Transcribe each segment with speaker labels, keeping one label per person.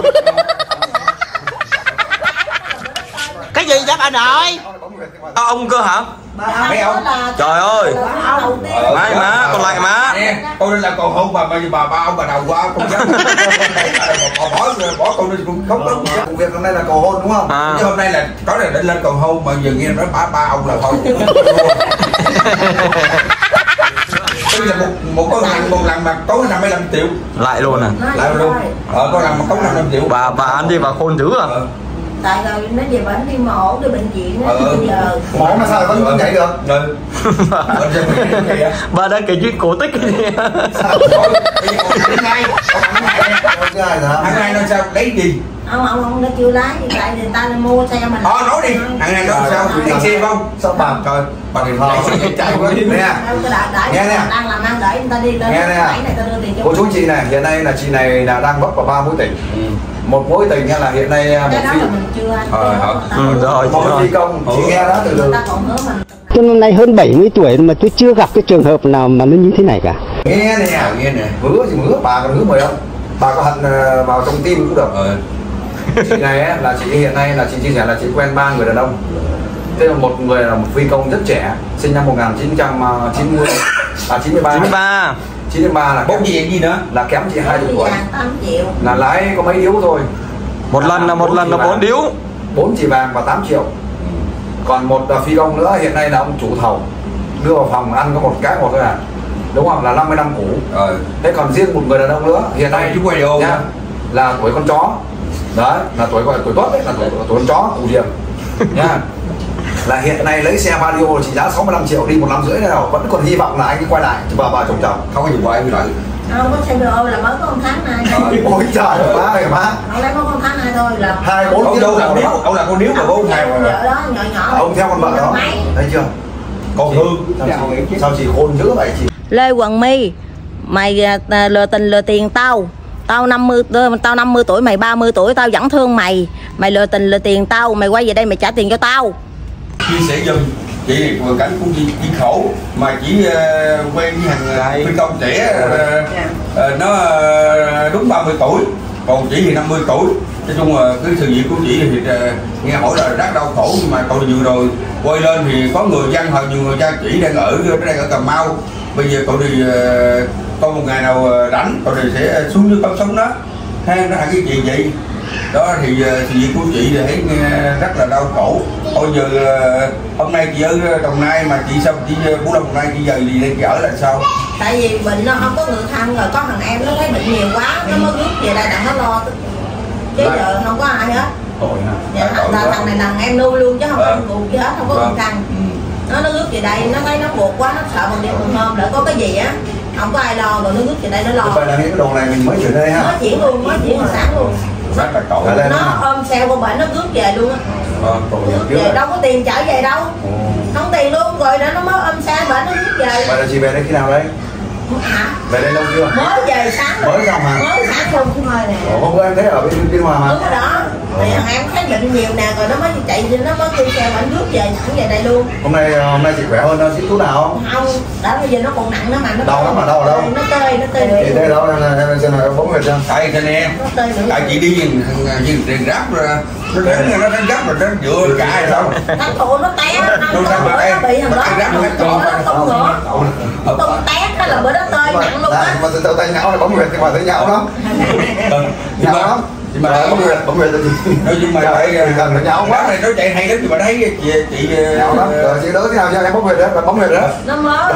Speaker 1: Cái gì chắc anh ơi? Ông cơ hả?
Speaker 2: Mấy ông?
Speaker 1: Trời ơi. Mai má, còn lại má.
Speaker 2: Nè, tôi là còn hôn bà ba ông bà đầu qua con dám. Bỏ con đi cũng không có. Công việc hôm nay là cầu hôn đúng không? Chứ hôm nay là có là để lên cầu hôn mà giờ nghe nói ba ông là thôi. Bây giờ một lần mà có 55 triệu.
Speaker 1: Lại luôn à?
Speaker 2: Lại luôn. Có lần mà có 55 triệu.
Speaker 1: Bà ăn đi bà khôn dữ à?
Speaker 3: Tại rồi nó về bệnh đi mổ đi bệnh viện bây giờ.
Speaker 2: Mổ mà sao vẫn chạy được?
Speaker 1: Bà đang kể chuyện cổ tích cái gì?
Speaker 2: Hàng ngày nó sao lấy gì?
Speaker 3: Ông nó chưa lái tại người ta mua xe mình.
Speaker 2: Nói đi. Hàng ngày nó sao? Đi xe không? Sao bà trời bà điện thoại chạy qua đi nè. Nghe nè.
Speaker 3: Đang làm ăn để người ta đi lên.
Speaker 2: Nghe nè. Cô chú chị này, hiện nay là chị này là đang vấp vào 3 mối tình. Một mối tình là hiện nay một phi công chị nghe đó từ từ.
Speaker 4: Tôi năm nay hơn 70 tuổi mà tôi chưa gặp cái trường hợp nào mà nó như thế này cả.
Speaker 2: Nghe nè, hứa gì mà hứa, bà còn hứa mời không? Bà có hận vào trong tim cũng được. Chị này ấy, là chị hiện nay là chị chia sẻ là chị quen 3 người đàn ông. Thế là một người là một phi công rất trẻ, sinh năm 1990 93 là bốc gì nữa là kém chị 20 tuổi. Là lái có mấy điếu thôi.
Speaker 1: Một lần là 4 điếu.
Speaker 2: 4 chỉ vàng và 8 triệu. Còn một phi công nữa hiện nay là ông chủ thầu đưa vào phòng ăn có một cái một thôi à, đúng không, là 50 năm cũ. Thế còn riêng một người đàn ông nữa hiện nay chú quay nha, là tuổi con chó đấy, là tuổi gọi là tuổi tốt đấy, là tuổi con chó ủ điểm nha. Là hiện nay lấy xe Vario trị giá 65 triệu đi 1 năm rưỡi nào vẫn còn hy vọng là anh ấy quay lại và bà chồng không có gì quay lại.
Speaker 3: Không có xe Vario là mới có 1 tháng này.
Speaker 2: Ôi trời má.
Speaker 3: Ông lấy có 1 tháng này thôi là
Speaker 2: 24 tiếng là điếu, ông là con điếu mà bố ngày mà.
Speaker 3: Nhỏ.
Speaker 2: Ông theo con vợ đó. Thấy chưa? Con Hương. Sao chị khôn dữ vậy chị?
Speaker 3: Lê Hoàng My, mày lừa tình lừa tiền tao. Tao 50 tuổi, mày 30 tuổi, tao vẫn thương mày. Mày lừa tình lừa tiền tao, mày quay về đây mày trả tiền cho tao.
Speaker 2: Chia sẻ giùm chị này vừa cảnh cũng chỉ khổ mà chỉ quen với hàng phi công trẻ nó đúng 30 tuổi, còn chị thì 50 tuổi. Nói chung là cái sự việc của chị thì nghe hỏi là rất đau khổ, nhưng mà cậu vừa rồi quay lên thì có người dân hoặc nhiều người cha chị đang ở Cà Mau. Bây giờ cậu đi có một ngày nào rảnh cậu thì sẽ xuống nước tắm sống đó, hay nó là cái gì vậy đó. Thì sự việc của chị thì thấy rất là đau khổ. Bây giờ hôm nay chị ở Đồng Nai mà chị sao chị Phú Long Đồng Nai chị giờ gì đây chị ở là sao?
Speaker 3: Tại vì bệnh nó không có người thân rồi, có thằng em nó thấy bệnh nhiều quá nó mới rút về đây đặng nó lo, chứ giờ không có ai hết. Thằng này thằng em nuôi luôn chứ không có cụ gì hết, không có người thân. Nó rước về đây nó thấy nó buộc quá, nó sợ bằng đêm một hôm đỡ có cái gì á không có ai lo, rồi nó rước về đây nó lo.
Speaker 2: Vậy là cái đồ này mình mới chuyển đây ha?
Speaker 3: Mới chuyển luôn, mới chuyển sáng luôn. Nó ôm xe qua bệnh nó rước về luôn á. Về đâu có tiền trở về đâu. Không tiền luôn rồi đó, nó mới ôm xe bệnh nó rước về.
Speaker 2: Vậy là chị về đây khi nào đấy?
Speaker 3: Hả?
Speaker 2: Về đây lâu chưa?
Speaker 3: Mới về sáng rồi.
Speaker 2: Mới xong hả?
Speaker 3: Mới sáng luôn chứ thôi nè.
Speaker 2: Hôm bữa em thấy ở bên Biên Hòa mà.
Speaker 3: Đúng rồi đó. Thằng em thấy bệnh nhiều nè, rồi nó mới chạy, nó mới kêu xe bệnh rước về sẵn về đây luôn.
Speaker 2: Hôm nay chị khỏe hơn đâu, chị thuốc nào không?
Speaker 3: Không, đã bây giờ nó còn nặng nữa mà nó
Speaker 2: đau lắm mà, đau ở đâu?
Speaker 3: Nó tơi
Speaker 2: Chị đây đâu em xem là bóng người chưa? Tại cho em. Tại chị đi tiền ráp rồi. Nó đánh gấp rồi nó dựa cả rồi đâu.
Speaker 3: Thằng phụ nó té, nó bị thằng đó tung té đó là bữa đó tơi nặng luôn á.
Speaker 2: Mà từ tay nhão là bóng người thì mà thấy nhão lắm. Nhão lắm. Nhưng mà bóng người tôi nói chung mà phải gần nó nhão quá này, nó chạy hay lắm, nhưng mà thấy chị nhão lắm. Rồi chị đỡ thế nào cho em bóng người đó, bóng người đó.
Speaker 3: Nó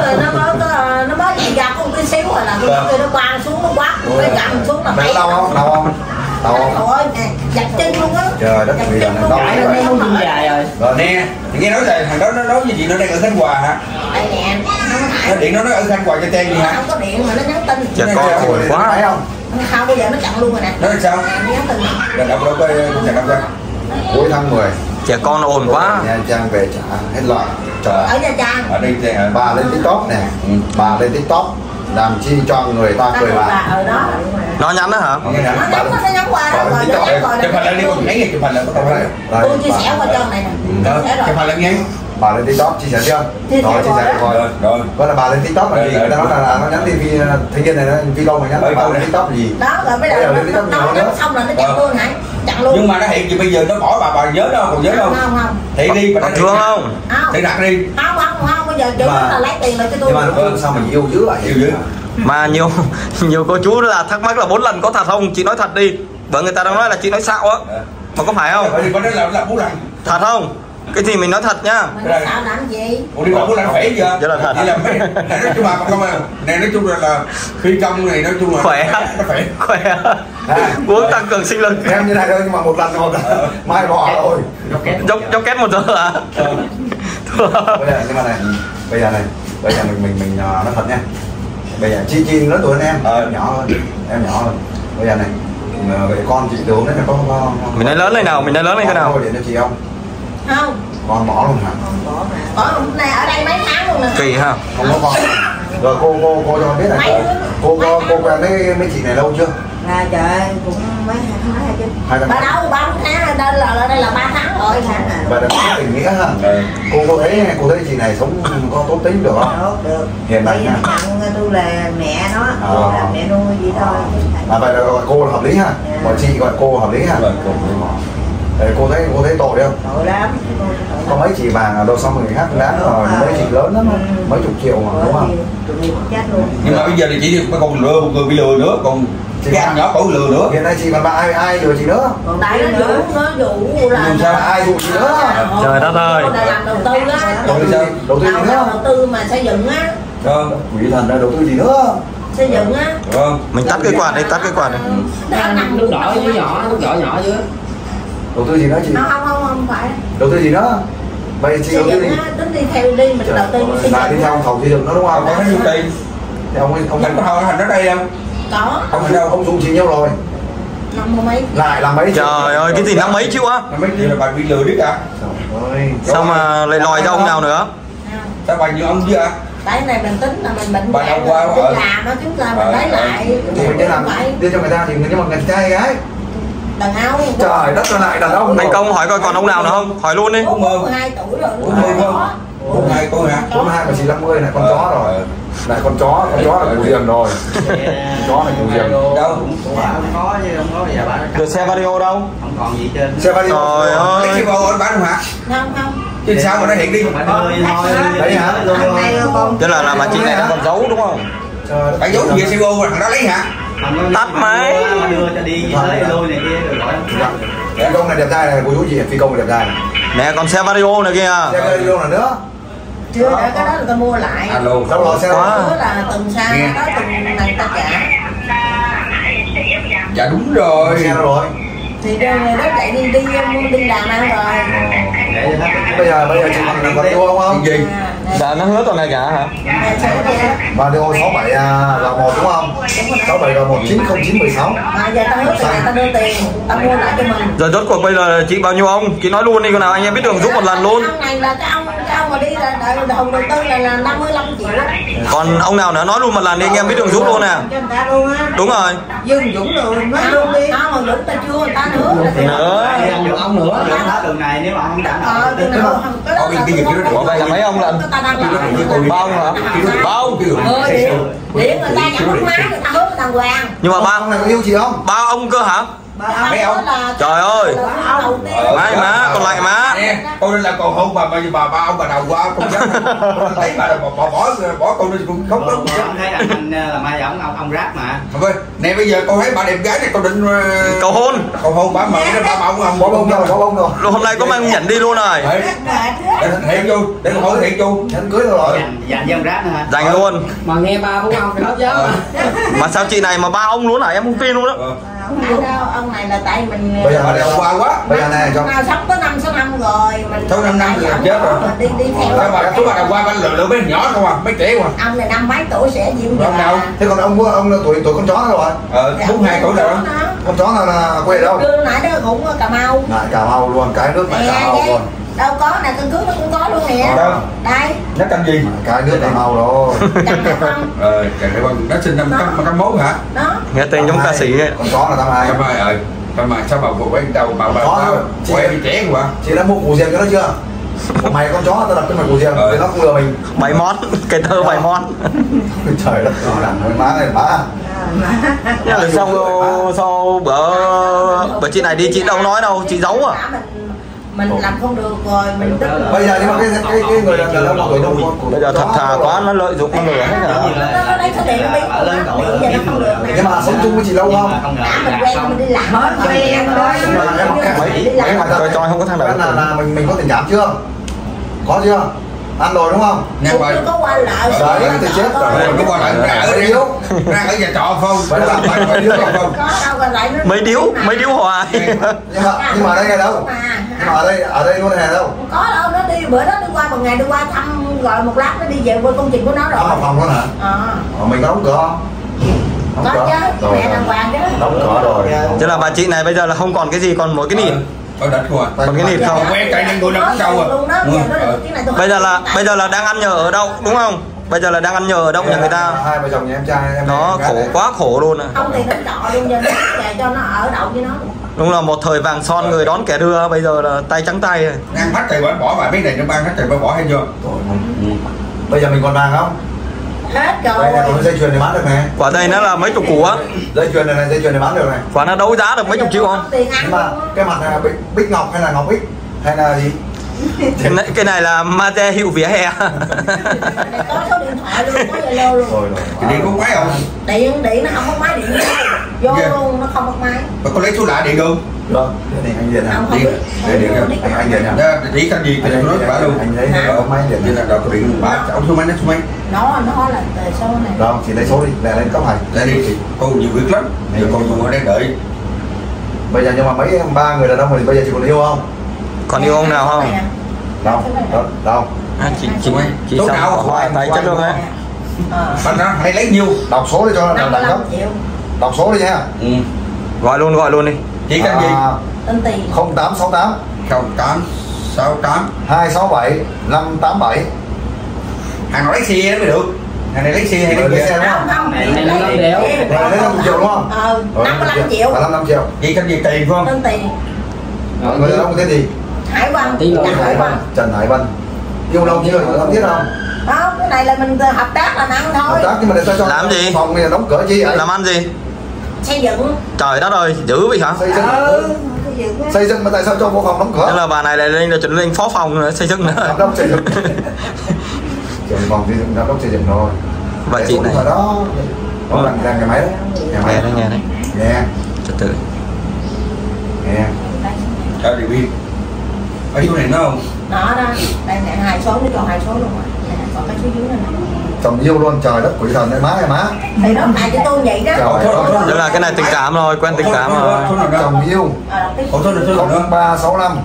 Speaker 3: mới chạy gặp một cái xíu rồi là cái nó quăng xuống nó quát, nó gặm xuống là
Speaker 2: phải. Đau không? Đau không?
Speaker 3: Ôi, giật chân luôn á.
Speaker 2: Trời đất, bây giờ nó đau rồi. Rồi nè, thì nghe nói là thằng đó nó nói với chị nó đang ở Khánh Hòa hả?
Speaker 3: Đây nè,
Speaker 2: nó điện nó nói ở Khánh Hòa cho Trang gì hả?
Speaker 3: Không có điện mà nó nhắn tin.
Speaker 1: Dạ con hồi quá
Speaker 2: thấy không?
Speaker 3: Không, bây giờ nó chặn luôn rồi nè.
Speaker 2: Nói sao?
Speaker 3: Nó nhắn tin.
Speaker 2: Là đọc đâu coi trả đọc ra. Cuối tháng 10.
Speaker 1: Trẻ con nó ồn quá.
Speaker 2: Nha Trang về trả hết loại.
Speaker 3: Ở Nha Trang.
Speaker 2: Ở đây bà lên TikTok nè. Bà lên TikTok làm chi cho người ta cười bà.
Speaker 3: Ở đó.
Speaker 1: Nó nhắn đó hả?
Speaker 3: Nó nhắn qua đó rồi.
Speaker 2: Chụp hình lên đi, con thấy chụp hình là có đâu đấy.
Speaker 3: Tôi chia sẻ qua cho này nè.
Speaker 2: Chụp hình lên nghe.
Speaker 5: Bà lên TikTok chia sẻ chưa? Rồi chia sẻ rồi. Có là bà lên TikTok là gì? Người ta nói là nó nhắn tin thanh niên này video mà nhắn bà lên TikTok là gì?
Speaker 3: Đó rồi bây giờ nó xong là nó chặn luôn hả? Chặn luôn.
Speaker 2: Nhưng mà nó hiện gì bây giờ nó bỏ bà nhớ đâu, còn nhớ đâu?
Speaker 3: Không.
Speaker 2: Thì đi bà
Speaker 1: thương không?
Speaker 2: Thì đặt đi.
Speaker 3: Không bây giờ chủ là lấy tiền lại cho tôi.
Speaker 5: Nhưng mà nó sao mình yêu dữ vậy?
Speaker 2: Yêu dữ.
Speaker 1: Mà nhiều cô chú là thắc mắc là 4 lần có thật không? Chị nói thật đi. Bởi người ta đang nói là chị nói xạo á. Mà có phải không?
Speaker 2: Có nói là 4 lần.
Speaker 1: Thật không? Cái gì mình nói thật nhá.
Speaker 3: Mà nó xạo làm gì?
Speaker 2: Ủa đi 4 lần khỏe chưa?
Speaker 1: Rất là thật.
Speaker 2: Vậy là mấy này nói chung là không này nói chung là phi công này nói chung là
Speaker 1: Khỏe.
Speaker 2: nó khỏe.
Speaker 1: Khỏe. Uống tăng cường sinh lực.
Speaker 5: Em như này thôi nhưng mà một lần mai bỏ rồi.
Speaker 1: Dốc két 1 giờ hả?
Speaker 5: Bây giờ nhưng mà này, bây giờ mình nói thật nha. Bây giờ chi lớn tuổi hơn em nhỏ hơn, bây giờ này vậy con chị tướng đấy là có
Speaker 1: mình nói lớn lên nào, mình nói lớn lên cái nào?
Speaker 5: Có điện cho chị không?
Speaker 3: Không.
Speaker 5: Con bỏ luôn hả?
Speaker 3: Bỏ mà. Bỏ này ở đây mấy tháng luôn nè.
Speaker 1: Kỳ ha.
Speaker 5: Không có con. Rồi cô cho biết này. Cô quen mấy chị này lâu chưa?
Speaker 3: À trời cũng mấy tháng rồi chứ.
Speaker 5: 2 tháng.
Speaker 3: Ba đâu 3 tháng đây là 3 tháng rồi tháng à.
Speaker 5: Vậy là có tình nghĩa ha. Cô thấy chị này sống có tốt tính được không?
Speaker 3: Được.
Speaker 5: Hiền lành nha.
Speaker 3: Tôi là mẹ nó, là mẹ nuôi vậy thôi.
Speaker 5: Vậy là gọi cô là hợp lý ha. Gọi chị gọi cô hợp lý ha. Cô thấy tội không?
Speaker 3: Tội lắm.
Speaker 5: Có mấy chị vàng đâu xong người khác đáng rồi, mấy chị lớn lắm, mấy chục triệu mà đúng không?
Speaker 3: Chết luôn.
Speaker 2: Nhưng mà bây giờ thì chỉ còn lừa một người bị lừa nữa, còn cái anh nhỏ cổ lừa nữa.
Speaker 5: Hiện nay chị còn ai lừa chị nữa?
Speaker 3: Còn tại nó dụ là
Speaker 5: sao ai dụ chị nữa?
Speaker 1: Trời đất ơi.
Speaker 3: Là làm đầu tư á.
Speaker 5: Đầu tư gì nữa?
Speaker 3: Đầu tư mà xây dựng á.
Speaker 5: Quỷ thần ra đầu tư gì nữa?
Speaker 3: Xây dựng á.
Speaker 1: Mình tắt cái quạt đi, tắt cái quạt đi.
Speaker 6: Lúc đỏ chứ nhỏ chứ.
Speaker 5: Đầu tư gì nữa chị?
Speaker 3: Không phải.
Speaker 5: Đầu tư gì nữa? Vậy chị đầu tư gì?
Speaker 3: Tính đi theo đi mình đầu tư đi.
Speaker 5: Lại đi theo ông thầu xây dựng nó đúng không?
Speaker 2: Có nói nhiêu tiền?
Speaker 5: Thì ông
Speaker 2: có thành ở đây không?
Speaker 3: Có.
Speaker 5: Ông dụ chị nhiêu rồi?
Speaker 3: 50 mấy.
Speaker 5: Lại là mấy?
Speaker 1: Trời ơi, cái gì 50 mấy triệu á?
Speaker 2: 50 mấy triệu là bà bị lừa biết à?
Speaker 1: Sao mà lại lòi ra ông nào nữa?
Speaker 2: Sao bà như ông chứ à?
Speaker 3: Cái này mình tính là mình bệnh
Speaker 2: bà đâu qua
Speaker 3: làm á, chúng ta mình lấy lại.
Speaker 5: Thì mình làm đưa cho người ta thì nhưng mà người ta hay gái.
Speaker 3: Đàn ông.
Speaker 5: Trời đất ơi lại đàn ông.
Speaker 1: Anh Công hỏi coi còn ông nào nữa không? Hỏi luôn đi.
Speaker 3: 42 tuổi rồi.
Speaker 2: 42 tuổi hả?
Speaker 5: 42 mà chỉ 50 này con chó rồi. Lại con chó là củ riềng rồi. Chó là củ riềng.
Speaker 2: Đâu?
Speaker 6: Không có chứ không có bây giờ bán.
Speaker 1: Được xe Vario đâu?
Speaker 6: Không còn gì trên.
Speaker 5: Xe Vario.
Speaker 1: Trời ơi.
Speaker 2: Cái bao anh bán không hả?
Speaker 3: Không.
Speaker 2: Chứ sao mà nó hiện đi?
Speaker 6: Thôi.
Speaker 5: Đấy hả?
Speaker 1: Tức là bà chị này đang còn giấu đúng không?
Speaker 2: Bà giấu gì xe ô thằng đó lấy hả?
Speaker 1: Tắt máy.
Speaker 6: Đưa cho đi tới lôi này kia rồi gọi.
Speaker 5: Phi công này đẹp trai này, cô chú chị phi công này đẹp trai này.
Speaker 1: Nè còn xe Vario này kìa.
Speaker 5: Xe Vario là nữa.
Speaker 3: Chưa đã cái đó người ta mua lại.
Speaker 2: Alo.
Speaker 5: Đâu rồi xe
Speaker 1: Quá.
Speaker 3: Đó là từng xa đó từng này ta trả.
Speaker 2: Dạ đúng rồi.
Speaker 5: Xe đâu rồi?
Speaker 3: Thì nó chạy đi làm ăn rồi.
Speaker 5: Bây giờ chị còn yêu không?
Speaker 2: Gì?
Speaker 1: Dạ nó hứa tuần này cả hả?
Speaker 5: Và điều 67 là 1 đúng không? 67 là 190916.
Speaker 3: Mà giờ ta hứa tiền ta đưa tiền, ta mua lại cho mình.
Speaker 1: Giờ rốt cuộc bây giờ chị bao nhiêu ông? Chị nói luôn đi con nào anh em biết đường giúp một lần luôn.
Speaker 3: Ông này là cái ông mà đi là đầu tư là 55 triệu.
Speaker 1: Còn ông nào nữa nói luôn một lần đi anh em biết đường giúp luôn nè.
Speaker 3: Cho người ta luôn á.
Speaker 1: Đúng rồi.
Speaker 3: Dương Dũng rồi nói luôn đi. Không mà Dũng ta chưa người ta nữa.
Speaker 1: Nữa.
Speaker 6: Được ông nữa. Đó tuần này nếu mà ông chẳng
Speaker 1: Ủa vậy là mấy ông lần? Ba ông hả? Ba ông.
Speaker 3: Điện người ta nhận nước má người ta hứa người ta hoàng.
Speaker 1: Nhưng mà ba
Speaker 5: ông này có yêu chị không?
Speaker 1: ba ông cơ hả?
Speaker 2: Mấy ông?
Speaker 1: Trời ơi. Má má còn lại má.
Speaker 2: Nè, con nên là còn hôn bà ba ông bà đầu qua con dám. Thấy bà bỏ con đi cũng không đúng.
Speaker 6: Ông thấy anh là mai ông rap mà.
Speaker 2: Thôi, nè bây giờ con thấy bà đẹp gái này con định
Speaker 1: cầu hôn
Speaker 2: bà mời nó ba ông
Speaker 5: Bỏ bông rồi.
Speaker 1: hôm nay có mang nhận đi luôn rồi.
Speaker 2: Hiện vô để con hỏi hiện vô
Speaker 5: Nhẫn cưới rồi.
Speaker 6: Dành với ông rap nữa hả?
Speaker 1: Dành luôn.
Speaker 6: Mà nghe ba của ông phải nói chứ
Speaker 1: Mà sao chị này mà ba ông luôn hả? Em không tin luôn đó.
Speaker 3: Không phải đâu, ông này là tại mình
Speaker 5: Bây giờ
Speaker 2: bà đẹp qua quá.
Speaker 5: Bây giờ này cho
Speaker 3: sống tới 6 năm rồi mình
Speaker 2: sau 5 năm rồi chết rồi.
Speaker 3: Đi theo
Speaker 2: bà đầu qua bà lựa mấy nhỏ không à, mấy trẻ không à.
Speaker 3: ông này 5 mấy tuổi sẽ diễm
Speaker 2: ông nào?
Speaker 5: Thế còn ông là tuổi con chó rồi.
Speaker 2: 42 tuổi rồi.
Speaker 5: Con chó là quê đâu?
Speaker 3: Chưa nãy đó cũng Cà Mau.
Speaker 5: Lại Cà Mau luôn, cái nước này Cà Mau luôn.
Speaker 3: Đâu có nè, căn cứ nó cũng có luôn nè. Đây.
Speaker 2: Nó canh gì?
Speaker 5: Cái nước Cà Mau rồi.
Speaker 3: Chẳng đẹp không?
Speaker 2: Nó sinh năm 81 hả?
Speaker 3: Đó.
Speaker 1: Nghe tên giống ca sĩ ấy.
Speaker 5: Con chó là 82.
Speaker 2: 82 sao bà quay đầu bà quay trẻ quá.
Speaker 5: Chị đã mua củ riềng cho nó chưa? Mày con chó tao đập cái mày của riêng thì nó không lừa mình.
Speaker 1: 7 món, cái thơ 7 món.
Speaker 5: Trời đất, nó làm với má này má.
Speaker 1: Rồi sau bữa chị này đi chị đâu nói đâu, chị giấu à.
Speaker 3: Mình làm không được rồi mình tức là...
Speaker 5: Bây giờ nhưng mà cái người đàn ông tuổi đâu
Speaker 1: bây giờ thật thà quá, nó lợi dụng con người hết rồi.
Speaker 3: Nó đây có điện nó biết nó điện giờ nó không được.
Speaker 5: Nhưng mà sống chung với chị lâu không?
Speaker 3: Mình quen mình đi làm hết quen thôi.
Speaker 1: Coi coi không có thằng nào.
Speaker 5: Là mình có tình cảm chưa? Có chưa? Ăn rồi đúng không?
Speaker 2: Nghe bài
Speaker 3: có qua lại
Speaker 5: đấy thì chết rồi.
Speaker 2: có qua lại ra ở nhà trọ không? Phải làm phải điếu không?
Speaker 1: Mấy điếu hoài.
Speaker 5: Nhưng mà ở đây ngày đâu? Nhưng mà ở đây luôn này đâu?
Speaker 3: Có đâu, nó đi bữa đó đi qua một ngày đi qua thăm gọi một lát nó đi về quê công trình của nó rồi.
Speaker 5: Ở phòng đó hả? Mình có đóng cửa không?
Speaker 3: Có chứ, mẹ đàng hoàng chứ.
Speaker 5: Đóng cửa rồi.
Speaker 1: Chứ là bà chị này bây giờ là không còn cái gì, còn mỗi cái nịt.
Speaker 2: Có đất không ạ?
Speaker 1: Còn cái nịt không?
Speaker 2: Quen cái nên tôi nó cũng đâu
Speaker 1: à. Bây giờ là đang ăn nhờ ở đâu đúng không? Bây giờ là đang ăn nhờ ở đâu nhà người ta?
Speaker 5: Hai vợ chồng nhà em trai em.
Speaker 1: Nó khổ quá khổ luôn à.
Speaker 3: Không thì nó trọ luôn giờ cho nó ở đậu với nó.
Speaker 1: Đúng là một thời vàng son người đón kẻ đưa, bây giờ là tay trắng tay rồi.
Speaker 2: Ăn hết thầy bỏ bài mấy này nó ban hết thầy bỏ hay chưa?
Speaker 5: Bây giờ mình còn vàng không?
Speaker 3: Hết rồi.
Speaker 5: Đây này còn dây chuyền này bán được này.
Speaker 1: Quả đây nó là mấy chục củ á.
Speaker 5: Dây chuyền này dây chuyền này bán được này.
Speaker 1: Quả nó đấu giá được mấy chục triệu không?
Speaker 5: Nhưng mà cái mặt này là bích ngọc hay là ngọc bích hay là gì?
Speaker 1: Cái này là mate hiệu vỉa hè.
Speaker 3: Có số điện thoại luôn, có Zalo luôn.
Speaker 2: Thì điện có máy không?
Speaker 3: Điện nó không có máy điện vô luôn, nó không có máy.
Speaker 2: Mà có lấy số lạ điện không?
Speaker 5: Được, để anh điện nào.
Speaker 2: Điện, để điện anh điện nào. Chỉ cái gì thì nó nói bả luôn.
Speaker 5: Anh lấy máy điện.
Speaker 2: Như là đầu có điện bả ông số máy nó số máy.
Speaker 3: Nó là số này.
Speaker 5: Đâu, chị lấy số đi, lên cấp này.
Speaker 2: Để đi chị, cô nhiều việc lắm. Giờ cô dùng ở đây đợi.
Speaker 5: Bây giờ nhưng mà mấy ba người đàn ông thì bây giờ chị còn yêu không?
Speaker 1: Còn yêu ông nào không?
Speaker 5: Đâu?
Speaker 1: À, chị xong hỏi tay chất luôn đấy.
Speaker 2: Bạn đó hãy lấy nhiêu?
Speaker 5: Đọc số đi cho nó đẳng cấp. Đọc số đi nha.
Speaker 1: Gọi luôn đi.
Speaker 2: Chị cần gì?
Speaker 3: Tên tiền
Speaker 5: 0868
Speaker 2: 0868
Speaker 5: 267 587.
Speaker 2: Hàng nào lấy xe nó mới được. Hàng này lấy xe hay lấy
Speaker 5: xe đúng không?
Speaker 3: Không,
Speaker 6: này nó đéo.
Speaker 5: Lấy 5 triệu đúng không?
Speaker 3: 55 triệu.
Speaker 5: 55 triệu.
Speaker 2: Chị cần gì tiền không?
Speaker 3: Tên tiền
Speaker 5: Người đàn ông tên gì?
Speaker 3: Hải Văn.
Speaker 5: Trần Hải Văn. Yêu lâu chưa? Yêu lâu thiết không?
Speaker 3: Không, cái này là mình hợp tác làm ăn thôi.
Speaker 5: Hợp tác nhưng mà để ta cho
Speaker 1: làm gì?
Speaker 5: Phòng này đóng cửa chi vậy?
Speaker 1: Làm ăn gì?
Speaker 3: Xây dựng.
Speaker 1: Trời đất ơi, dữ vậy hả?
Speaker 5: Xây dựng mà tại sao cho bộ phòng đóng cửa?
Speaker 1: Nên là bà này lại lên phó phòng nữa, xây dựng nữa.
Speaker 5: Giám đốc xây dựng. Trưởng phòng xây dựng, giám đốc xây dựng thôi.
Speaker 1: Và chị này.
Speaker 5: Đó là cái máy đấy.
Speaker 1: Nghe đấy.
Speaker 5: Nghe.
Speaker 1: Trật tự.
Speaker 5: Nghe.
Speaker 2: Cho đi biết. Ở chỗ này nó không?
Speaker 3: Đó, đây nè, 2 số, nó còn 2 số luôn rồi. Còn cái số dưới này nè.
Speaker 5: Chồng yêu luôn, trời đất quỷ thần đấy má.
Speaker 3: Thì nó lại cho tôi vậy đó.
Speaker 1: Tức là cái này tình cảm rồi, quen tình cảm rồi.
Speaker 5: Chồng yêu.
Speaker 2: Số nào nữa?
Speaker 5: 0365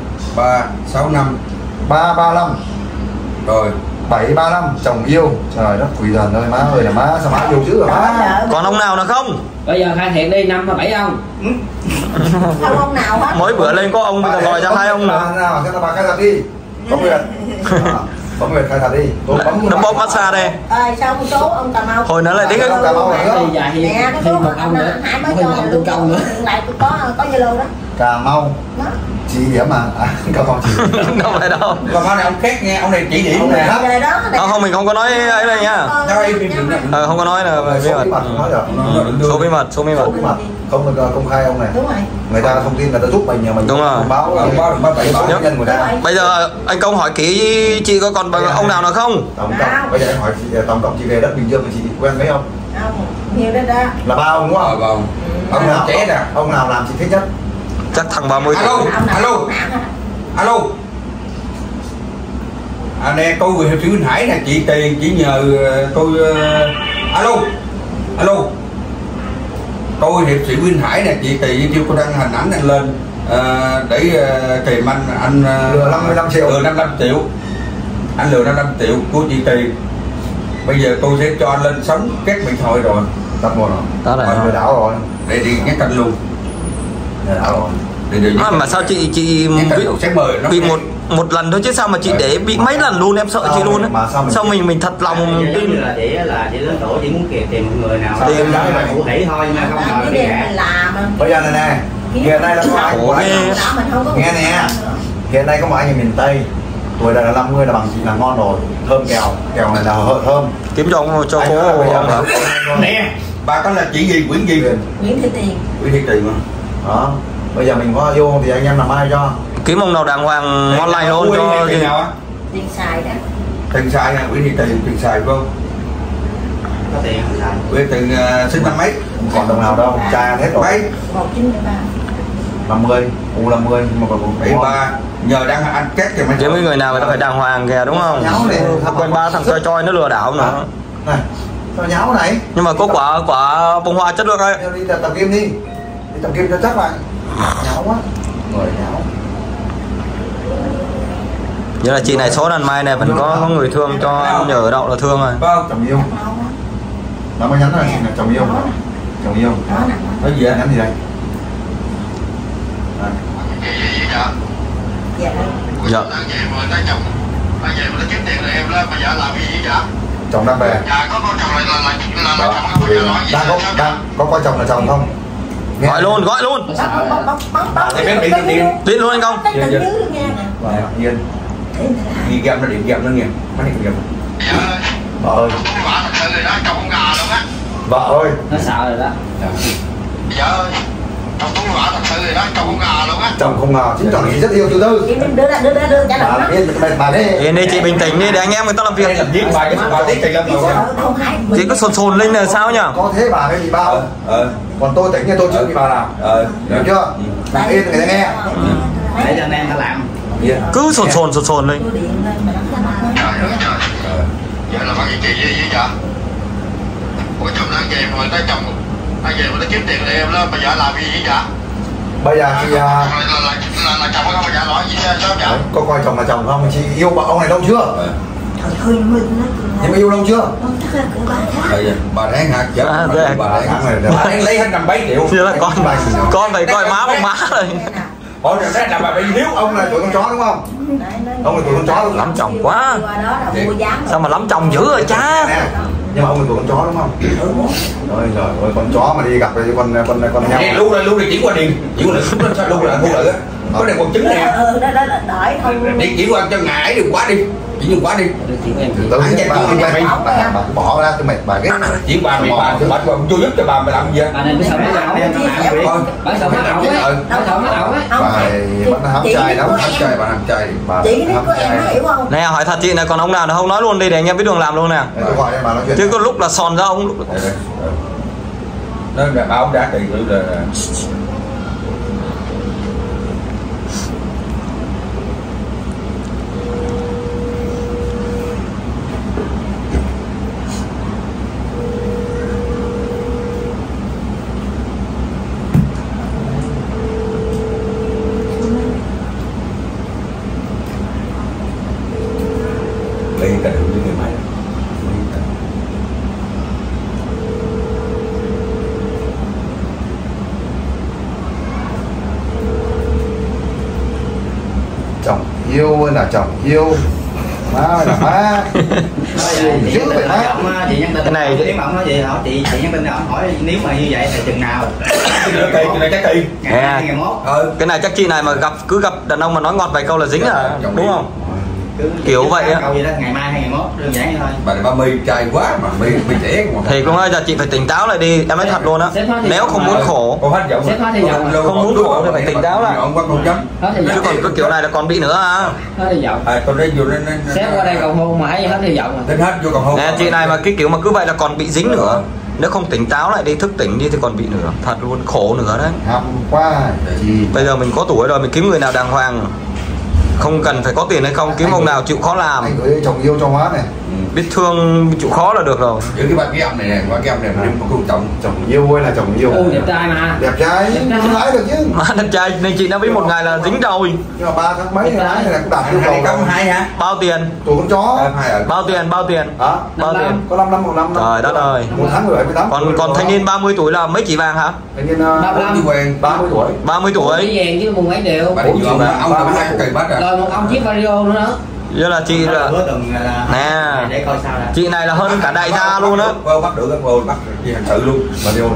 Speaker 2: 0365
Speaker 5: 335
Speaker 2: rồi
Speaker 5: 735 chồng yêu. Trời đất quỷ thần ơi má ơi là má, sao má yêu dữ rồi má.
Speaker 1: Còn ông nào nữa không?
Speaker 6: Bây giờ khai thiện đi 5 hay 7 ông?
Speaker 3: Không ông nào hết.
Speaker 1: Mỗi bữa lên có ông, bây giờ gọi ra 2 ông nữa.
Speaker 5: Nào, thế là bà khai thật đi. Có Nguyệt. Có Nguyệt khai thật đi.
Speaker 1: Nó bóp massage đây.
Speaker 3: Sao một số ông Cà Mau.
Speaker 1: Hồi nó lại
Speaker 5: Cái ông Cà Mau này
Speaker 6: Thì dài thêm một ông nữa. Thêm một ông tương công nữa.
Speaker 3: Lại có Zalo đó.
Speaker 5: Cà Mau. Chỉ điểm mà. Cà Mau chỉ.
Speaker 1: Không phải đâu.
Speaker 2: còn ông này ông khác nghe, ông này chỉ điểm nè.
Speaker 1: Không, mình không có nói ấy đây nha. Không có nói là bí mật. Số bí mật.
Speaker 5: Không được công khai ông này.
Speaker 3: Đúng rồi.
Speaker 5: Người ta thông tin người ta giúp mình nhà mình.
Speaker 1: Đúng rồi.
Speaker 5: Báo nhân người ta.
Speaker 1: Bây giờ anh Công hỏi kỹ chị có còn ông nào nữa không?
Speaker 5: Tổng cộng bây giờ em hỏi chị, tổng cộng chị về đất Bình Dương thì chị quen mấy ông?
Speaker 3: Nhiều đấy đó.
Speaker 5: Là 3 ông đúng không?
Speaker 2: Vâng.
Speaker 5: Ông nào trẻ nè, ông nào làm chị thích nhất?
Speaker 1: Chắc thằng 30 tuổi.
Speaker 2: Alo. Nè tôi người hiệp sĩ Vinh Hải nè, chị tiền chỉ nhờ tôi. Alo. Tôi hiệp sĩ Vinh Hải nè, chị tiền kêu cô đăng hình ảnh anh lên để tìm anh
Speaker 5: lừa 55 triệu.
Speaker 2: Lừa 55 triệu. Anh lừa 55 triệu của chị tiền. Bây giờ tôi sẽ cho anh lên sống các điện thoại rồi.
Speaker 5: Tập một rồi.
Speaker 1: Đó là
Speaker 5: lừa đảo rồi.
Speaker 2: Để đi nhắc canh luôn.
Speaker 5: Lừa đảo rồi.
Speaker 1: Mà sao chị bị một lần thôi chứ sao mà chị để bị mấy lần luôn, em sợ chị luôn á. Sao mình thật lòng tin
Speaker 6: là chị lớn tuổi, chị muốn tìm một người nào
Speaker 5: tìm
Speaker 6: cụ thể thôi mà không ngờ bị gạt.
Speaker 5: Bây giờ này nè, hiện nay là có anh của anh. Nghe nè, hiện nay có một anh ở miền Tây tuổi này là 50 là bằng chị là ngon rồi, thơm kèo này là thơm.
Speaker 1: Kiếm cho ông cho cô ông hả?
Speaker 2: Nè, bà có là chị gì, Nguyễn gì?
Speaker 3: Nguyễn Thị Tiền.
Speaker 2: Nguyễn Thị Tiền mà.
Speaker 5: Đó. Bây giờ mình có vô thì anh em làm ai cho?
Speaker 1: Kiếm ông nào đàng hoàng ngon lành luôn cho
Speaker 2: gì nào á?
Speaker 3: Tiền xài đó.
Speaker 2: Tiền xài nha, Nguyễn Thị Tiền, tiền xài phải không?
Speaker 6: Có tiền không xài?
Speaker 2: Nguyễn Thị Tiền sinh năm mấy?
Speaker 5: Còn đồng nào đâu, cha hết rồi.
Speaker 2: Mấy?
Speaker 3: 1973.
Speaker 5: 50, U50 mà còn
Speaker 2: 73. Nhờ đang ăn két kìa mấy.
Speaker 1: Kiếm cái người nào người ta phải đàng hoàng kìa đúng không? Quen ba thằng choi nó lừa đảo nữa.
Speaker 5: Này, sao nháo này?
Speaker 1: Nhưng mà có quả bông hoa chất lượng ấy.
Speaker 5: Đi tập kim đi tập kim cho chắc lại. Nháo quá. Người nháo.
Speaker 1: Như là chị này số lần mai này vẫn có người thương cho nhờ đậu là thương rồi.
Speaker 2: Vâng.
Speaker 5: Chồng yêu. Nó mới nhắn là chồng yêu. Chồng yêu.
Speaker 2: Nói gì á?
Speaker 5: Nhắn gì đây?
Speaker 3: Dạ.
Speaker 1: Dạ.
Speaker 5: Chồng đang về.
Speaker 7: Dạ có con chồng là
Speaker 5: có coi chồng là chồng không?
Speaker 1: Gọi luôn. Tin luôn anh Công.
Speaker 5: Yên.
Speaker 2: Đi game nó điện game nó nghe. Nó điện game.
Speaker 5: Vợ ơi. Vợ ơi.
Speaker 6: Nó sợ rồi đó.
Speaker 7: Dạ ơi. Chồng cũng quả thật sự rồi đó, chồng không ngờ luôn á.
Speaker 5: Chồng không ngờ, chính chồng rất yêu từ từ.
Speaker 3: Đưa trả lời
Speaker 5: Bà đi.
Speaker 1: Yên đi chị bình tĩnh đi để anh em người ta làm việc.
Speaker 2: Làm việc bài cái bà tí tiền lắm rồi.
Speaker 1: Chị cứ sồn lên là sao nhỉ?
Speaker 5: Có thế bà hay bị bao. Còn tôi tỉnh như tôi chưa bị bà nào. Hiểu chưa? Làm yên người ta nghe.
Speaker 6: Để cho anh em ta làm.
Speaker 1: Cứ sồn lên.
Speaker 7: Trời ơi trời. Vậy là bác chị gì vậy? Ủa chồng đang về mà tới chồng anh về mà tới kiếm tiền thì em đó, bây giờ làm gì vậy?
Speaker 5: Bây giờ chị
Speaker 7: là chồng không bây giờ nói gì sao vậy?
Speaker 5: có coi chồng là chồng không? Chị yêu bà ông này lâu chưa?
Speaker 3: Trời ơi,
Speaker 5: Nhưng mà yêu lâu chưa?
Speaker 2: Bà tháng hả? Bà tháng lấy hết 5-7 triệu.
Speaker 1: Như là con phải coi má bằng má rồi.
Speaker 2: Ủa rồi đó là bà bị hiếu.
Speaker 5: Ông là tuổi con chó đúng không? Ông là tuổi con chó đúng
Speaker 1: Lắm chồng quá. Sao mà lắm chồng dữ rồi cha.
Speaker 5: Nhưng mà ông là tuổi con chó đúng không? Rồi rồi con chó mà đi gặp với con heo.
Speaker 2: Lưu này chỉ qua điền. Chỉ qua điền sao lưu lại mua lại á. Có này còn trứng nè.
Speaker 3: Đợi thôi.
Speaker 2: Đi chỉ qua cho ngại đừng quá đi. Chỉ đừng quá đi.
Speaker 5: Bà bỏ ra cho mệt bà ghét.
Speaker 2: Chỉ bà chưa giúp cho bà làm gì vậy?
Speaker 6: Bà này cứ sợ nó ẩu. Bà sợ nó ẩu ấy. Bà sợ nó ẩu ấy.
Speaker 5: Bà hám trai lắm.
Speaker 2: Hám trai bà hám trai.
Speaker 3: Chị biết của em hiểu không?
Speaker 1: Nè hỏi thật chị này còn ông nào nó không nói luôn đi để anh em biết đường làm luôn nè. Chứ có lúc là sòn ra ông.
Speaker 2: Nó là ông đã tiền là lấy cả đường với người mày.
Speaker 5: Chồng yêu là chồng yêu, má là má.
Speaker 6: Cái này nếu mà ông nói gì hỏi chị nhắn tin ông hỏi nếu mà như vậy thì chừng nào?
Speaker 2: Cái này chắc kỳ.
Speaker 6: Ngày 2021.
Speaker 1: Cái này chắc chị này mà cứ gặp đàn ông mà nói ngọt vài câu là dính à, đúng không? Kiểu vậy á.
Speaker 6: Câu gì đó ngày mai 2021 đơn giản vậy thôi.
Speaker 2: Bà này 30 trai quá mà bị trẻ mà.
Speaker 1: Thì cũng giờ chị phải tỉnh táo lại đi, em nói thật luôn á. Nếu không muốn khổ, không muốn khổ thì phải tỉnh táo lại.
Speaker 2: Ông quá con chấm.
Speaker 1: Chứ còn cái kiểu này là còn bị nữa à.
Speaker 6: Hết hy vọng.
Speaker 2: Con đây vô nên
Speaker 6: Sếp qua đây cầu hôn mà thấy hết hy vọng.
Speaker 2: Đến hết vô cầu hôn.
Speaker 1: Nè chị này mà cái kiểu mà cứ vậy là còn bị dính nữa. Nếu không tỉnh táo lại đi, thức tỉnh đi thì còn bị nữa. Thật luôn, khổ nữa đấy.
Speaker 5: Hâm quá.
Speaker 1: Bây giờ mình có tuổi rồi, mình kiếm người nào đàng hoàng. Không cần phải có tiền hay không, kiếm ông nào chịu khó làm.
Speaker 5: Anh gửi chồng yêu cho má này.
Speaker 1: Biết thương, chịu khó là được rồi.
Speaker 2: Giữ cái cái âm này nè, cái âm này mà không
Speaker 5: chồng yêu hay là chồng yêu?
Speaker 6: Đẹp trai mà.
Speaker 5: Đẹp trai, không lái được chứ.
Speaker 1: Má đẹp trai nên chị đã biết một ngày là dính rồi.
Speaker 5: Nhưng mà 3 tháng mấy lái này cũng đạt yêu cầu.
Speaker 2: 2 hả?
Speaker 1: Bao tiền?
Speaker 5: Tuổi con chó.
Speaker 1: Bao tiền?
Speaker 5: Hả?
Speaker 1: Bao tiền?
Speaker 5: Có 5 năm, 1 năm.
Speaker 1: Trời đất ơi.
Speaker 5: 1 tháng rồi 18.
Speaker 1: Còn thanh niên 30 tuổi là mấy chỉ vàng hả?
Speaker 5: Thanh niên
Speaker 2: 30
Speaker 5: tuổi.
Speaker 1: 30 tuổi.
Speaker 6: Chỉ vàng chứ mùng mấy điều.
Speaker 2: Bà đi vừa mà ông cầm 2 cây bát à.
Speaker 6: Rồi một ông chiếc radio nữa.
Speaker 1: Vậy là chị là nè,
Speaker 6: để coi sao
Speaker 1: chị này là hơn cả đại gia luôn á.
Speaker 2: Bắt được bắt gì hành sự luôn.
Speaker 5: Bà đi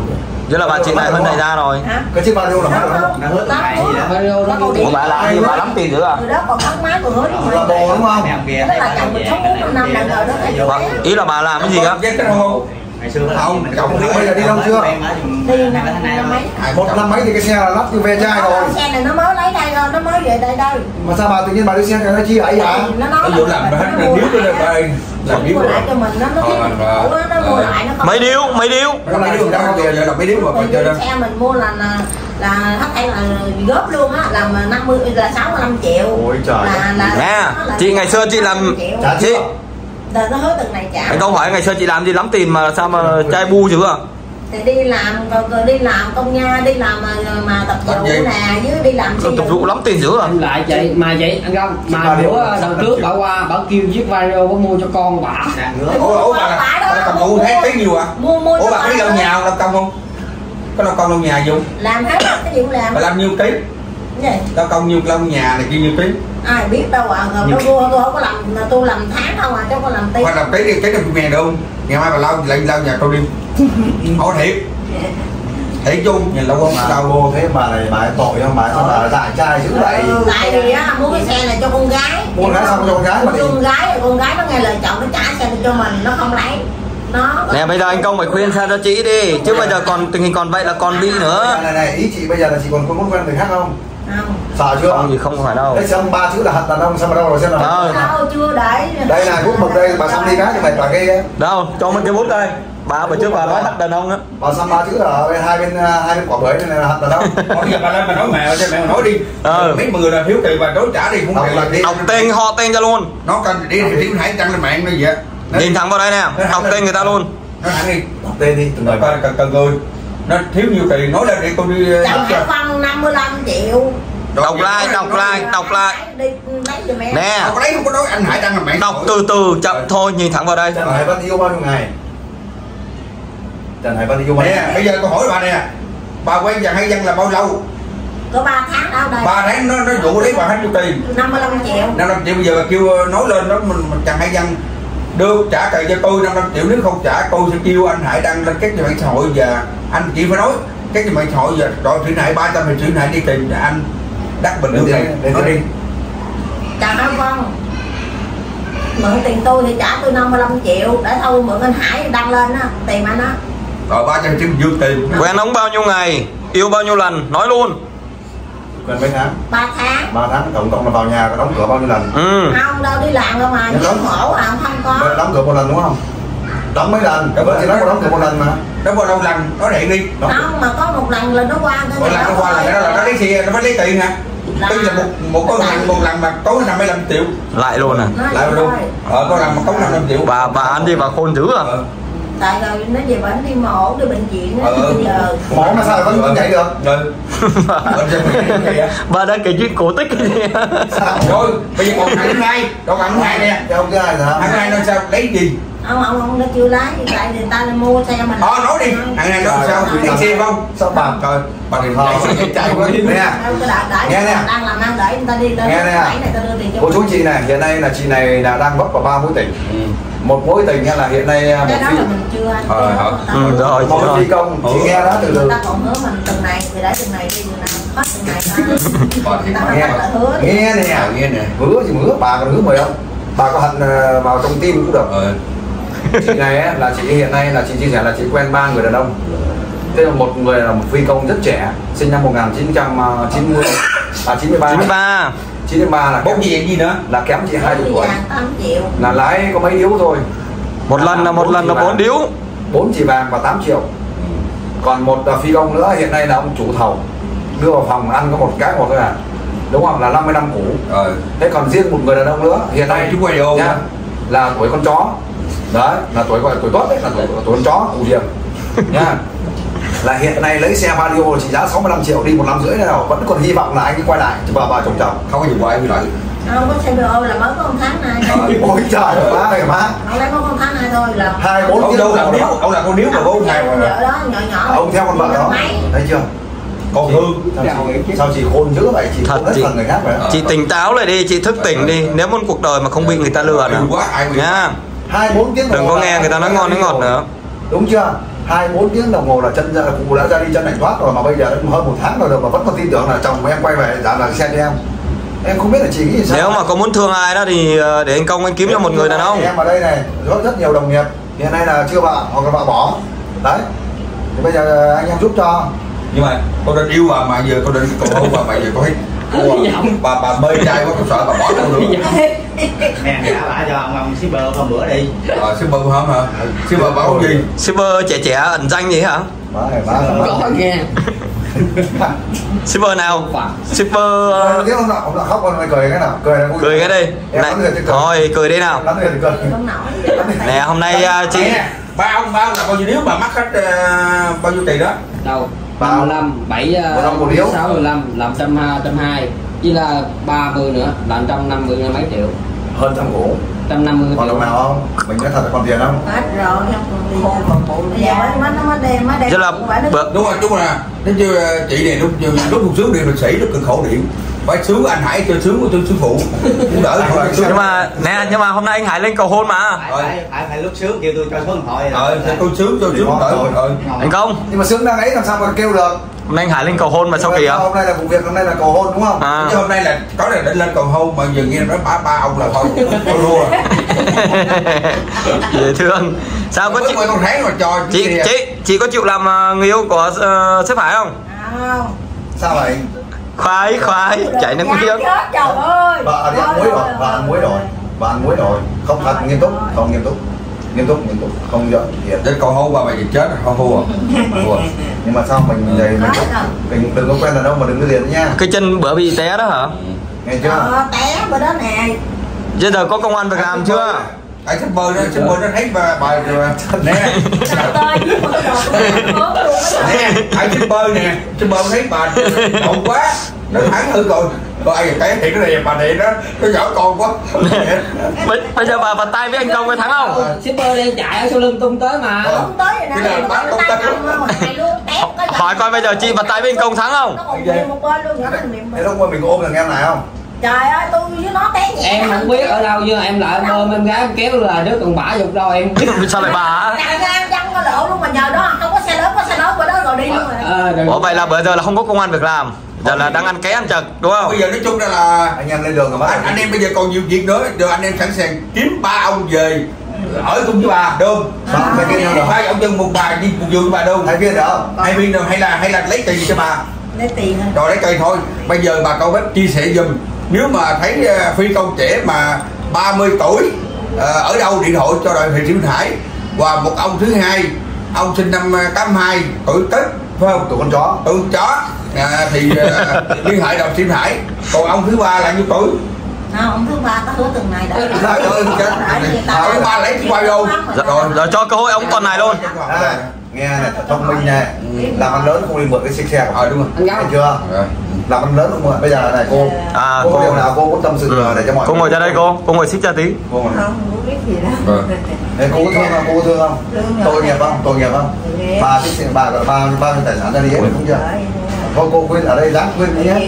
Speaker 1: Chứ là bà chị này hơn này ra rồi.
Speaker 5: Cái chiếc Vario là
Speaker 6: nó hứa từng ngày gì đó.
Speaker 1: Ủa bà làm gì bà lắm tiền dữ à?
Speaker 3: Từ đó còn tóc má còn hứa
Speaker 5: là bồ đúng không?
Speaker 3: Tức là chồng mình sống 4 năm lần rồi đó.
Speaker 1: Ý là bà làm cái gì á?
Speaker 6: Ngày xưa
Speaker 5: Không, chồng bây giờ đi đâu chưa?
Speaker 3: Đi năm mấy.
Speaker 5: 1 năm mấy thì cái xe là lắp như ve chai rồi.
Speaker 3: Xe này nó mới lấy đây rồi, nó mới về đây đây.
Speaker 5: Mà sao bà tự nhiên bà đi xe nó chi ấy hả?
Speaker 3: Nó nói
Speaker 2: Ví dụ làm hết điếu cái đây làm điếu
Speaker 3: mua lại cho mình nó mua lại nó không.
Speaker 1: Mấy điếu?
Speaker 2: Nó mấy điếu đâu giờ làm mấy điếu mà phải chơi đâu.
Speaker 3: Xe mình mua là hết thảy là góp luôn á, làm 50 là 65 triệu.
Speaker 5: Ôi trời.
Speaker 1: Nè, chị ngày xưa chị làm chị
Speaker 3: Rồi nó hứa từng này trả.
Speaker 1: anh không hỏi ngày xưa chị làm gì lắm tiền mà sao mà trai bu dữ à?
Speaker 3: Thì đi làm rồi đi làm công nha, đi làm mà tập vụ nè, với đi làm
Speaker 1: tập vụ lắm tiền dữ à?
Speaker 8: Lại chị mà chị anh không mà bữa đầu trước bảo qua bảo kêu chiếc Vario có mua cho con bà.
Speaker 2: Ủa bà cầm cụ thấy tí nhiều à? Ủa bà có đi lau nhà lau công không? Có lau công lau nhà dùng?
Speaker 3: Làm hết cái gì cũng làm.
Speaker 2: Bà làm nhiêu ký? Lau công nhiêu lau nhà này kia nhiêu ký?
Speaker 3: Ai biết đâu à, tôi không có làm, tôi làm tháng không à, chứ không có làm tiền.
Speaker 2: Bà làm ký được ngàn được không? Ngày mai bà lau nhà tôi đi. Hỏi thiệt. Thiệt chung, nhìn lâu không?
Speaker 5: Lau vô thế bà này bà ấy tội không? Bà sao bà dại trai dữ vậy?
Speaker 3: Tại vì á, mua cái xe này cho con gái.
Speaker 5: Mua gái xong cho con gái mà đi.
Speaker 3: Con gái nó nghe lời chồng nó trả xe cho mình, nó không lấy.
Speaker 1: Nè bây giờ anh Công phải khuyên sao cho chị đi. Chứ bây giờ còn tình hình còn vậy là còn đi nữa.
Speaker 5: Này, ý chị bây giờ là chị còn muốn quen người khác không?
Speaker 3: Không.
Speaker 5: Sợ chưa?
Speaker 1: Không gì không phải đâu.
Speaker 5: Đấy xong 3 chữ là hận đàn ông, xong đâu rồi xem nào.
Speaker 3: Đâu chưa đấy.
Speaker 5: Đây là bút mực đây, bà xăm đi cái mày bà kia.
Speaker 1: Đâu, cho mình cái bút đây. Bà bữa trước bà nói hận đàn ông á.
Speaker 5: Bà xăm 3 chữ ở hai bên quả bưởi này là hận đàn ông.
Speaker 2: Bây giờ bà lên bà nói mẹ cho mẹ nói đi. Mấy người là thiếu tiền bà đối trả đi cũng
Speaker 5: đi.
Speaker 1: Đọc tên họ tên cho luôn.
Speaker 2: Nó cần đi thì hãy đăng lên mạng như vậy.
Speaker 1: Nhìn thẳng vào đây nè, đọc tên người ta luôn.
Speaker 2: Nó hẳn đi.
Speaker 5: Đọc tên đi, từng người
Speaker 2: cần người. Nó thiếu nhiều tiền nói lên để tôi đi.
Speaker 3: Chẳng phải phân 55 triệu.
Speaker 1: Đọc lại. Nè.
Speaker 2: Đọc lấy không có nói anh Hải đăng lên mạng.
Speaker 1: Đọc từ chậm thôi, nhìn thẳng vào đây.
Speaker 5: Trần Hải Vân yêu bao nhiêu ngày? Trần Hải Vân yêu bao nhiêu ngày?
Speaker 2: Nè, bây giờ tôi hỏi bà nè. Bà quen Trần Hải Vân là bao lâu?
Speaker 3: Có 3 tháng đâu đây.
Speaker 2: 3 tháng nó dụ lấy bà hết nhiêu tiền?
Speaker 3: 55 triệu.
Speaker 2: 55 triệu bây giờ bà kêu nói lên đó mình Trần Hải Vân đưa trả cày cho tôi 55 triệu, nếu không trả tôi sẽ kêu anh Hải đăng lên các mạng xã hội và anh chị phải nói các mạng xã hội và gọi Thủy Hải 300 thì Thủy Hải đi tìm anh đắc bình được này nói đi.
Speaker 3: Trần Hải Vân mượn tiền tôi thì trả tôi 55 triệu để thôi mượn anh Hải đăng lên á, tìm anh á.
Speaker 2: Rồi 300 triệu dương tiền.
Speaker 1: Quen ông bao nhiêu ngày, yêu bao nhiêu lần, nói luôn.
Speaker 5: Quen mấy tháng?
Speaker 3: 3 tháng.
Speaker 5: 3 tháng tổng cộng là vào nhà có đóng cửa bao nhiêu lần?
Speaker 3: Không đâu, đi làm đâu mà nhưng khổ à, không có.
Speaker 5: Đóng cửa một lần đúng không? Đóng mấy lần? Chị nói có đóng cửa một lần mà.
Speaker 2: Đóng bao lâu lần? Nói điện đi.
Speaker 3: Không mà có một lần là nó qua thôi.
Speaker 2: Một lần nó qua là nó lấy xe, nó phải lấy tiền hả? Tức là một lần mà tốn 55 triệu.
Speaker 1: Lại luôn à?
Speaker 2: Lại luôn. Có lần mà tốn 55 triệu.
Speaker 1: Bà ăn gì bà khôn dữ à?
Speaker 3: Tại rồi nó về bệnh đi mổ đi bệnh viện bây giờ.
Speaker 5: Mổ mà sao vẫn chạy được?
Speaker 1: Bà đang kể chuyện cổ tích cái gì?
Speaker 2: Rồi bây giờ còn thằng hai, còn thằng hai nè.
Speaker 5: Đâu cái ai hả?
Speaker 2: Thằng hai nó sao lấy gì?
Speaker 3: Ông nó chưa lái, tại người ta mua xe mình.
Speaker 2: Nói đi, thằng này nó sao? Lấy xe không?
Speaker 5: Sao bà?
Speaker 2: Trời, bà đừng chạy quá.
Speaker 5: Nè. Nghe nè.
Speaker 3: Đang làm ăn để người ta đi tới.
Speaker 5: Nghe nè. Cô chú chị này, hiện nay là chị này là đang vấp vào 3 mối tình. Một mối tình là hiện nay một phi công chị nghe đó từ từ.
Speaker 3: Ta còn hứa mình từng này thì để từng này đi từng này hết từng này
Speaker 5: nghe nè hứa gì hứa bà còn hứa mời không? Bà có hận vào trong tim cũng được. Chị này á, là chị hiện nay là chị chia sẻ là chị quen 3 người đàn ông. Thế là một người là một phi công rất trẻ, sinh năm 1990 93 là
Speaker 2: bốc gì nữa
Speaker 5: là kém chị 20 tuổi.
Speaker 3: 8 triệu.
Speaker 5: Là lái có mấy điếu thôi.
Speaker 1: Một lần là 4 điếu.
Speaker 5: 4 chỉ vàng và 8 triệu. Còn một phi công nữa hiện nay là ông chủ thầu đưa vào phòng ăn có một cái một thôi à. Đúng không? Là 50 năm cũ. Thế còn riêng một người đàn ông nữa hiện nay
Speaker 2: chú quay đồ
Speaker 5: nha, là tuổi con chó. Đấy, là tuổi gọi tuổi tốt đấy, là tuổi con chó ủ điểm. Nha. Là hiện nay lấy xe Vario chỉ giá 65 triệu đi 1 năm rưỡi nào vẫn còn hy vọng là anh ấy quay lại vào chồng chồng.
Speaker 2: Không có gì quay lại.
Speaker 3: Không có xe BO là mới có 1 tháng này.
Speaker 5: Ôi trời ơi má ơi má.
Speaker 3: Ông lấy có 1 tháng này thôi là
Speaker 5: 24 tiếng
Speaker 2: đâu làm điếu, ông là con điếu mà bố hai
Speaker 3: đó nhỏ.
Speaker 5: Ông theo con vợ đó. Thấy chưa?
Speaker 2: Còn Hương.
Speaker 5: Sao chị khôn dữ vậy? Chị
Speaker 1: thật
Speaker 5: chị người khác vậy.
Speaker 1: Chị tỉnh táo lại đi, chị thức tỉnh đi. Nếu muốn cuộc đời mà không bị người ta lừa nữa nha.
Speaker 5: 24 tiếng
Speaker 1: đừng có nghe người ta nói ngon nói ngọt nữa.
Speaker 5: Đúng chưa? 24 tiếng đồng hồ là chân cụ đã ra đi chân ảnh thoát rồi, mà bây giờ hơn 1 tháng rồi mà vẫn còn tin tưởng là chồng của em quay về trả lời xe cho em không biết là chị nghĩ sao.
Speaker 1: Nếu mà có muốn thương ai đó thì để anh Công anh kiếm cho một người đàn ông.
Speaker 5: Em ở đây này rất nhiều đồng nghiệp hiện nay là chưa vợ hoặc là vợ bỏ đấy, thì bây giờ anh em giúp cho.
Speaker 2: Nhưng mà con định yêu mà giờ con định cầu hôn mà giờ có thấy bà mê trai quá, con sợ bà bỏ đâu nữa.
Speaker 6: Nè trả lại cho ông shipper hôm bữa đi.
Speaker 2: Shipper không hả? Shipper bảo gì?
Speaker 1: Shipper trẻ ẩn danh gì hả?
Speaker 8: Có nghe.
Speaker 1: Shipper nào? Shipper
Speaker 5: ông đã khóc con mày cười cái nào?
Speaker 1: Cười cái đi. Này, thôi cười đi nào. Nè hôm nay chị
Speaker 2: ba ông là bao nhiêu, nếu mà mắc khách bao nhiêu tiền đó?
Speaker 8: Đâu 35, 7, 65 làm 120 chỉ là 30 nữa là 150 mấy triệu.
Speaker 5: Hơn trăm củ.
Speaker 8: 150
Speaker 5: còn
Speaker 8: triệu.
Speaker 5: đồng nào không? Mình nói thật là còn tiền không?
Speaker 3: Hết rồi, nó đem
Speaker 1: rất là
Speaker 2: đúng rồi, đúng rồi. Nói chưa chị này lúc một sướng điện lực sĩ rất cực khổ điện. Phải sướng anh Hải cho sướng của tôi sư phụ cũng đỡ.
Speaker 1: nhưng mà hôm nay anh Hải lên cầu hôn mà.
Speaker 6: Phải lúc sướng kêu tôi cho số điện thoại.
Speaker 2: Tôi sướng cho sướng đỡ.
Speaker 1: Anh Công.
Speaker 5: Nhưng mà sướng đang ấy làm sao mà kêu được?
Speaker 1: Hôm nay anh Hải lên cầu hôn mà sao kìa?
Speaker 5: Hôm nay là vụ việc, hôm nay là cầu hôn đúng không?
Speaker 2: Chứ hôm nay là có là định lên cầu hôn mà giờ nghe nói ba ông là thôi tôi đua.
Speaker 1: Dễ thương. Sao có
Speaker 2: chị con tháng mà cho
Speaker 1: chị có chịu làm người yêu của sếp Hải không?
Speaker 3: Không.
Speaker 5: Sao vậy?
Speaker 1: Khoái chảy nước miếng.
Speaker 3: Trời ơi.
Speaker 5: Bà đi ăn muối rồi, bà ăn muối rồi. Không thật, nghiêm túc, nghiêm túc không giỡn thiệt.
Speaker 2: Đến cầu hôn bà mày chết rồi, không thua.
Speaker 5: Nhưng mà sao mình mình đừng có quen đàn ông mà đừng có liền nha.
Speaker 1: Cái chân bữa bị té đó hả?
Speaker 5: Nghe chưa?
Speaker 3: Té bữa đó nè.
Speaker 1: Bây giờ có công an việc làm chưa?
Speaker 2: Cái shipper nó thấy bà nè. Cái shipper nè, shipper thấy bà đậu quá, nó thắng thử rồi. Ai cái thiệt cái này bà này nó giỏi con quá.
Speaker 1: Bây giờ bà tay với anh Công có thắng không?
Speaker 8: Shipper đang chạy ở sau lưng tung tới mà.
Speaker 3: Tung tới rồi nè.
Speaker 1: Hỏi coi bây giờ chị bà tay với anh Công thắng không?
Speaker 3: Nó còn mềm một bên luôn,
Speaker 5: thế lúc mà mình ôm thằng em này không?
Speaker 3: Trời ơi, tôi với nó té nhẹ.
Speaker 8: Em không biết ở đâu nhưng em lại ôm em gái em kéo là đứa còn bả dục đâu em biết.
Speaker 1: Sao lại bà hả?
Speaker 3: Em chăng có lộ luôn mà nhờ đó không có xe lớn bữa đó rồi đi luôn rồi.
Speaker 1: Ủa vậy là bữa giờ là không có công an việc làm. Giờ là đang ăn ké ăn chật đúng không?
Speaker 2: Bây giờ nói chung ra là
Speaker 5: anh em lên đường rồi bác.
Speaker 2: Anh em bây giờ còn nhiều việc nữa, giờ anh em sẵn sàng kiếm 3 ông về ở cùng với bà đơn. Hai ông dân một bà đi một giường bà đơn.
Speaker 5: Hai viên được.
Speaker 2: Hai viên đâu hay là lấy tiền cho bà?
Speaker 3: Lấy tiền hả?
Speaker 2: Rồi lấy tiền thôi. Bây giờ bà con bếp chia sẻ giùm. Nếu mà thấy phi công trẻ mà 30 tuổi ở đâu điện thoại cho đội Thị Sĩ Hải. Và một ông thứ hai, ông sinh năm 82 tuổi Tết phải không?
Speaker 5: Tụi con chó.
Speaker 2: Tụi chó thì liên hệ đồng Sĩ Hải. Còn ông thứ ba là nhiêu tuổi?
Speaker 3: Ông thứ ba có hứa tuần này đã.
Speaker 2: Ông thứ ba lấy quay vô.
Speaker 1: Rồi cho cơ hội ông tuần này luôn.
Speaker 5: Nghe này, thông minh nè. Làm ăn lớn không đi mượn cái xe của
Speaker 2: đúng rồi.
Speaker 5: Thấy chưa? Làm ăn lớn không mượn. Bây giờ này cô. Cô điều nào cô có tâm sự để cho mọi người.
Speaker 1: Cô ngồi ra đây cô ngồi xích ra tí.
Speaker 5: Cô ngồi.
Speaker 3: Không biết gì đó.
Speaker 5: Thế cô có thương không? Cô có thương không? Tội nghiệp không? Tội nghiệp không? Bà thích bà bao nhiêu tài sản ra đi hết không chưa? Thôi cô khuyên ở đây dám khuyên nhé.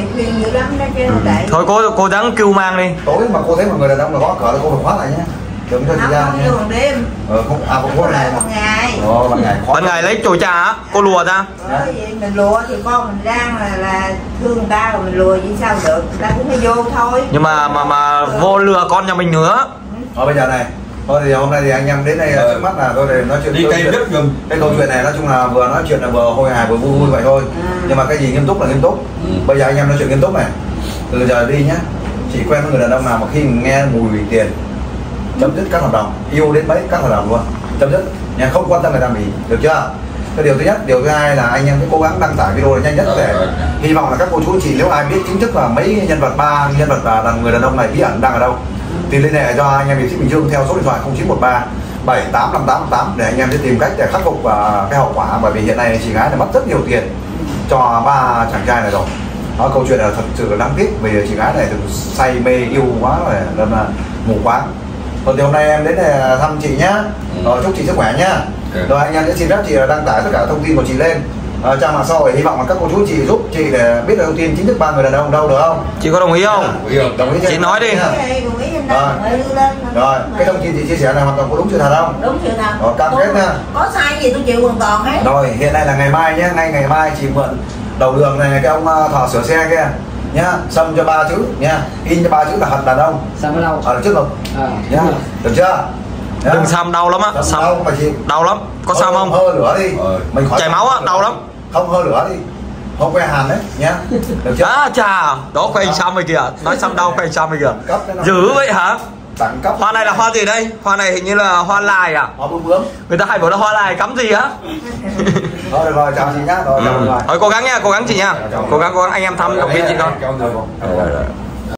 Speaker 1: Thôi cô dám kêu mang đi.
Speaker 5: Tối mà cô thấy một người đàn ông là gõ cửa là cô phải khóa lại nhé. Đừng cho chị ra nhé.
Speaker 3: Không đêm.
Speaker 5: Không có ngày mà.
Speaker 1: Ban ngày lấy chổi trà á, cô lùa ra.
Speaker 3: Mình lùa thì con mình đang là thương người ta rồi mình lùa chứ sao được, người ta cũng phải vô thôi.
Speaker 1: Nhưng mà vô lừa con nhà mình nữa.
Speaker 5: Bây giờ này, thôi thì hôm nay thì anh em đến đây trước mắt là tôi để nói chuyện.
Speaker 2: Đi cây rất dùm.
Speaker 5: Cái câu chuyện này nói chung là vừa nói chuyện là vừa hôi hài vừa vui vậy thôi. Nhưng mà cái gì nghiêm túc là nghiêm túc. Bây giờ anh em nói chuyện nghiêm túc này. Từ giờ đi nhá. Chỉ quen với người đàn ông nào mà khi nghe mùi tiền chấm dứt các hợp đồng, yêu đến mấy các hợp đồng luôn, chấm dứt nhà, không quan tâm người ta bị, được chưa? Cái điều thứ nhất, điều thứ hai là anh em sẽ cố gắng đăng tải video này nhanh nhất có thể. Hy vọng là các cô chú anh chị nếu ai biết chính thức là mấy nhân vật, 3 nhân vật là người đàn ông này bí ẩn đang ở đâu thì liên hệ cho anh em Hiệp sĩ Bình Dương theo số điện thoại 0913 785888 để anh em sẽ tìm cách để khắc phục cái hậu quả, bởi vì hiện nay chị gái đã mất rất nhiều tiền cho 3 chàng trai này rồi. Đó, câu chuyện là thật sự là đáng tiếc vì chị gái này từng say mê yêu quá rồi nên là mù quáng. Thì hôm nay em đến để thăm chị nhá. Rồi chúc chị sức khỏe nhá. Rồi anh em sẽ xin phép chị đăng tải tất cả thông tin của chị lên trang mạng xã hội, hy vọng là các cô chú chị giúp chị để biết được thông tin chính thức ba người đàn ông đâu, được không?
Speaker 1: Chị có đồng ý không?
Speaker 5: Đồng ý.
Speaker 1: Chị nói đi.
Speaker 5: Rồi, cái thông tin chị chia sẻ là hoàn toàn có đúng sự thật không?
Speaker 3: Đúng sự thật.
Speaker 5: Rồi, cam kết nha.
Speaker 3: Có sai gì tôi chịu hoàn toàn hết.
Speaker 5: Rồi, hiện nay là ngày mai nhé, ngay ngày mai chị mượn đầu đường này cái ông thợ sửa xe kia nhá, xăm cho 3 chữ nhá, in cho 3 chữ là hận đàn ông.
Speaker 8: Xăm ở đâu?
Speaker 5: Ở trước ngực. Nhá, được chưa?
Speaker 1: Đừng xăm đau lắm á, xăm
Speaker 5: đau mà chị.
Speaker 1: Đau lắm, có xăm không?
Speaker 5: Hơ lửa đi. Mình khỏi
Speaker 1: chảy máu á, đau lắm.
Speaker 5: Không, hơ lửa đi. Không que hàn đấy nhá. Được chưa?
Speaker 1: Chà, đó khoe xăm rồi kìa, nói xăm đau khoe xăm rồi kìa. Dữ vậy hả?
Speaker 5: Đẳng cấp.
Speaker 1: Hoa này là hoa gì đây? Hoa này hình như là hoa lài à?
Speaker 5: Hoa bướm bướm.
Speaker 1: Người ta hay bảo là hoa lài cắm gì á?
Speaker 5: Rồi, chào chị nhá. Rồi,
Speaker 1: Thôi cố gắng nha, cố gắng chị nha. Cố gắng anh em thăm động viên chị con.